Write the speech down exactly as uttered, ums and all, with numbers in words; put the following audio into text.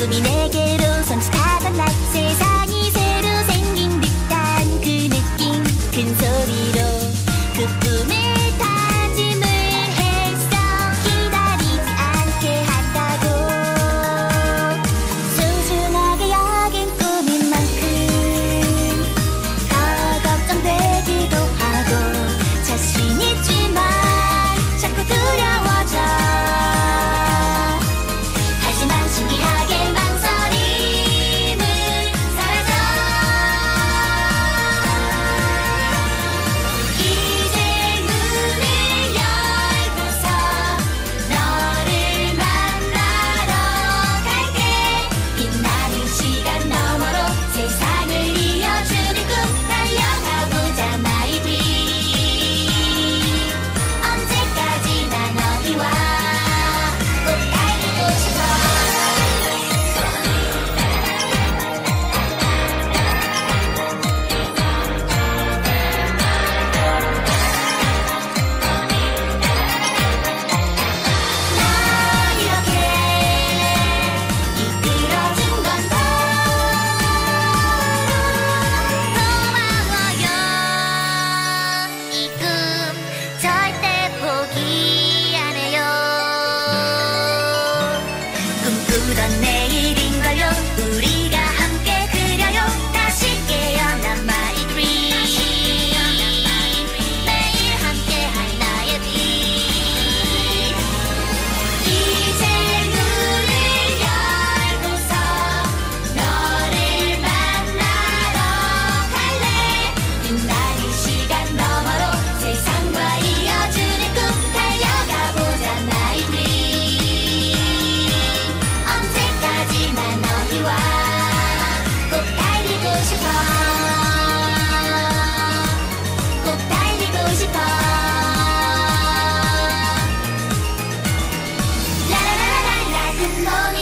꿈이 내게로 손짓하던 날 세상이 새로 생긴 듯한 그 느낌 큰 소리로 그 꿈을 다짐을 했어 기다리지 않게 한다고 소중하게 여긴 꿈인 만큼 더 걱정되기도 하고 자신 있지만 자꾸 두려워져 하지만 신기하게 망설임은 사라져 이제 문을 열고서 너를 만나러 갈게 빛나는 시간 너머로 세상을 이어주는 꿈 달려가보자 my dream 언제까지나 너희와 꼭 달리고 싶어 널 이렇게 이끌어준 건 고마워요 이 꿈 절대 포기 안 해요 꿈꾸던 내일인걸요 우리가 함께 그려요 다시 깨어난 my dream 매일 함께할 나의 빛 이제 문을 열고서 너를 만나러 갈래 빛나는 시간 너머로 세상과 이어주는 꿈 달려가보자 my dream 언제까지나 너희와 꼭 달리고 싶어 꼭 달리고 싶어 라라라라라 큰